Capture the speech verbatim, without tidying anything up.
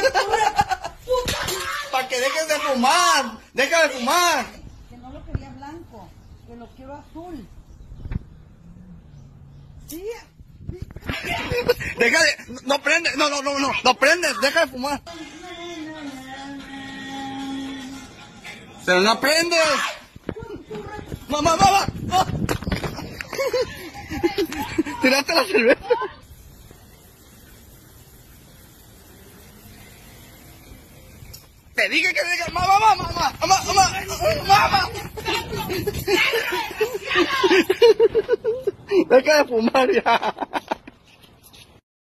Para que dejes de fumar. Deja de fumar. Que no lo quería blanco, que lo quiero azul. Sí. Deja de... No prende. No, no, no, no. No prendes. Deja de fumar. Pero no prendes. Mamá, mamá. Oh. Tiraste la cerveza. Te dije que digas, mamá, mamá, mamá, mamá, mamá, mamá. Deja de fumar ya.